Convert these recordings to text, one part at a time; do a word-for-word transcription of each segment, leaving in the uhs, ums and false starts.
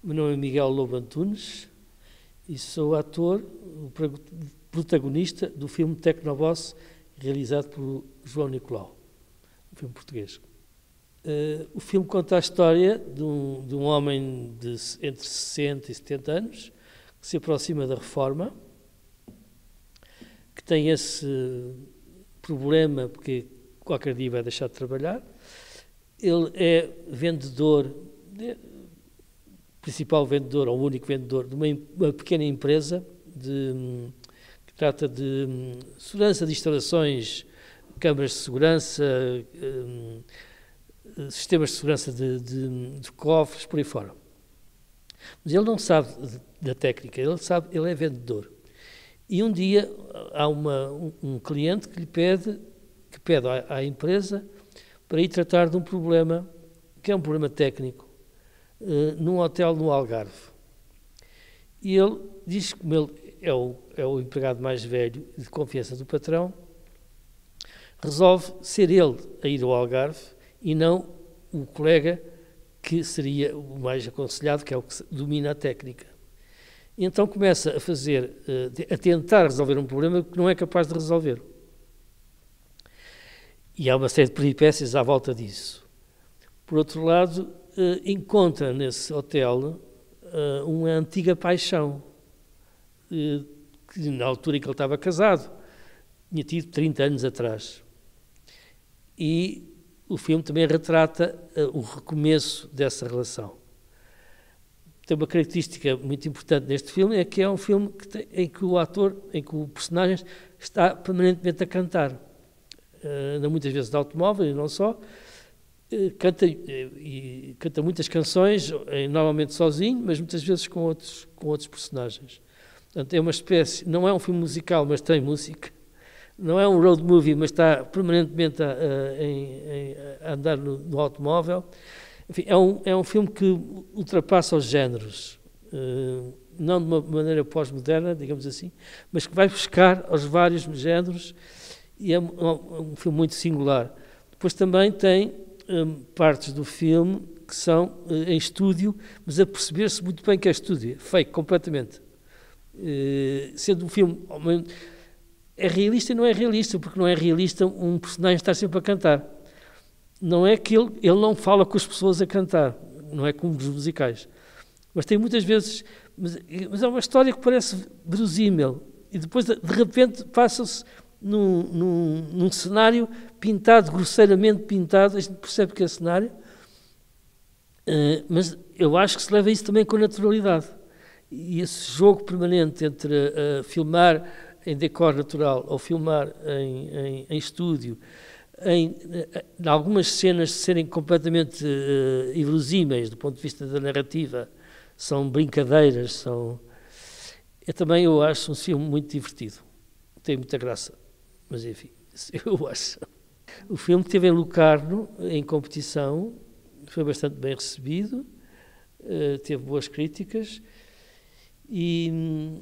O meu nome é Miguel Lobo Antunes e sou ator, o protagonista do filme Tecnoboss, realizado por João Nicolau, um filme português. Uh, o filme conta a história de um, de um homem de entre sessenta e setenta anos que se aproxima da reforma, que tem esse problema porque qualquer dia vai deixar de trabalhar. Ele é vendedor, é, principal vendedor, ou único vendedor de uma, uma pequena empresa de, que trata de um, segurança de instalações, câmaras de segurança, um, sistemas de segurança de, de, de cofres, por aí fora. Mas ele não sabe da técnica, ele sabe, ele é vendedor. E um dia há uma, um, um cliente que lhe pede, que pede à, à empresa para ir tratar de um problema, que é um problema técnico, uh, num hotel no Algarve. E ele diz que, como ele é o, é o empregado mais velho e de confiança do patrão, resolve ser ele a ir ao Algarve e não o colega que seria o mais aconselhado, que é o que domina a técnica. E então começa a fazer, a tentar resolver um problema que não é capaz de resolver. E há uma série de peripécias à volta disso. Por outro lado, encontra nesse hotel uma antiga paixão, que na altura em que ele estava casado, tinha tido trinta anos atrás. E o filme também retrata uh, o recomeço dessa relação. Tem uma característica muito importante neste filme, é que é um filme que tem, em que o ator, em que o personagem está permanentemente a cantar. Uh, muitas vezes de automóvel e não só. Uh, canta, uh, e, canta muitas canções, uh, normalmente sozinho, mas muitas vezes com outros, com outros personagens. Portanto, é uma espécie, não é um filme musical, mas tem música. Não é um road movie, mas está permanentemente a, a, a andar no, no automóvel. Enfim, é um, é um filme que ultrapassa os géneros, uh, não de uma maneira pós-moderna, digamos assim, mas que vai buscar aos vários géneros e é um, um filme muito singular. Depois também tem um, partes do filme que são uh, em estúdio, mas a perceber-se muito bem que é estúdio, fake completamente. Uh, sendo um filme... É realista e não é realista, porque não é realista um personagem estar sempre a cantar. Não é que ele, ele não fala com as pessoas a cantar, não é como os musicais. Mas tem muitas vezes... Mas, mas é uma história que parece verosímil. E depois, de, de repente, passa-se num, num, num cenário pintado, grosseiramente pintado. A gente percebe que é cenário. Uh, mas eu acho que se leva isso também com naturalidade. E esse jogo permanente entre uh, filmar em decor natural, ou filmar em, em, em estúdio, em, em algumas cenas serem completamente uh, inverosímeis do ponto de vista da narrativa, são brincadeiras, são... Eu também eu acho um filme muito divertido, tem muita graça, mas enfim, eu acho. O filme esteve em Locarno, em competição, foi bastante bem recebido, uh, teve boas críticas, e...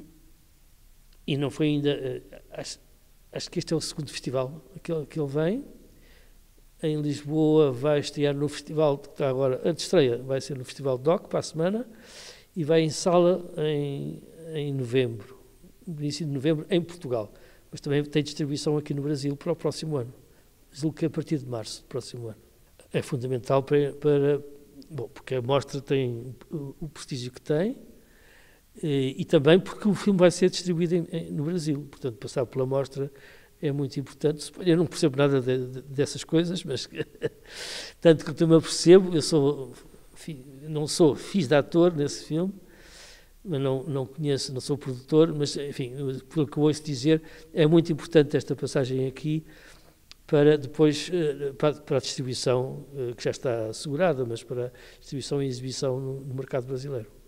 E não foi ainda, acho, acho que este é o segundo festival que ele, que ele vem. Em Lisboa vai estrear no festival, que está agora, a estreia vai ser no Festival D O C para a semana, e vai em sala em, em novembro, no início de novembro, em Portugal. Mas também tem distribuição aqui no Brasil para o próximo ano. Julgo que é a partir de março do próximo ano. É fundamental para, para bom, porque a mostra tem o, o prestígio que tem, E, e também porque o filme vai ser distribuído em, em, no Brasil, portanto passar pela mostra é muito importante. Eu não percebo nada de, de, dessas coisas, mas tanto que eu também percebo, eu sou, não sou, fiz de ator nesse filme, mas não, não conheço, não sou produtor, mas enfim, pelo que eu ouço dizer, é muito importante esta passagem aqui para depois, para, para a distribuição, que já está assegurada, mas para a distribuição e exibição no, no mercado brasileiro.